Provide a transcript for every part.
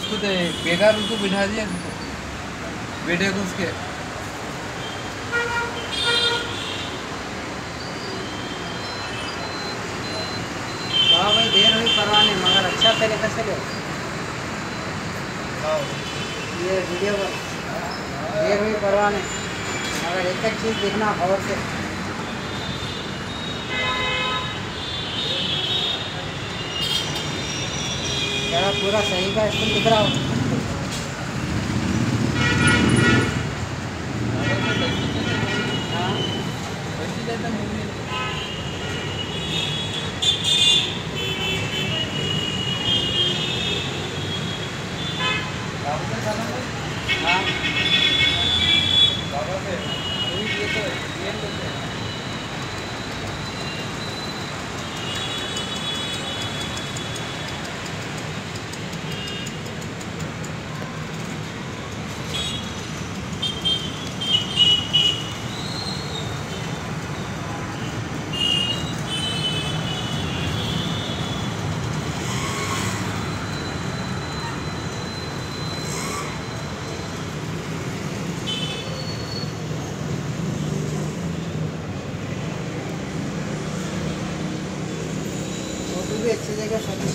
उसको तो बेकार उसको बिठा दिया बेटे को उसके। हाँ भाई देर हुई परवाह नहीं मगर अच्छा तरीके से ले ये वीडियो देर हुई परवाह नहीं मगर एक एक चीज़ दिखना और से क्या पूरा सही का स्कूल दिख रहा हो। हाँ फोटो भी अच्छी जगह सभी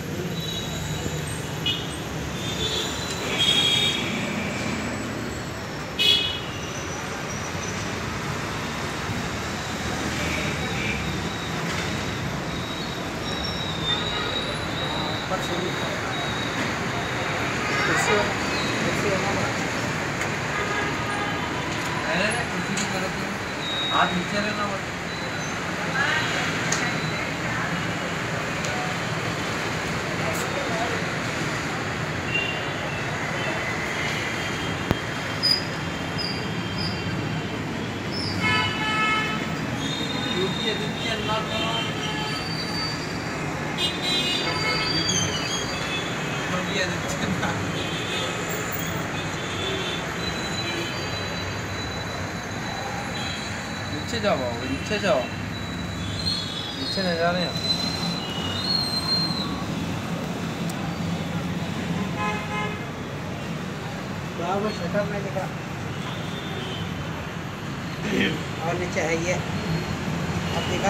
हाथ नीचे रहना नीचे जाओ नीचे जाओ नीचे नहीं जा रहे हैं। शटर में दिखा और नीचे है ये अब दिखा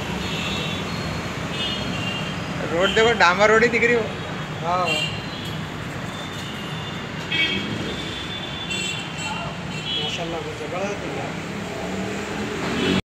रोड देखो डामर रोड ही दिख रही हो। हाँ माशाल्लाह मुझे बड़ा दिख रहा है।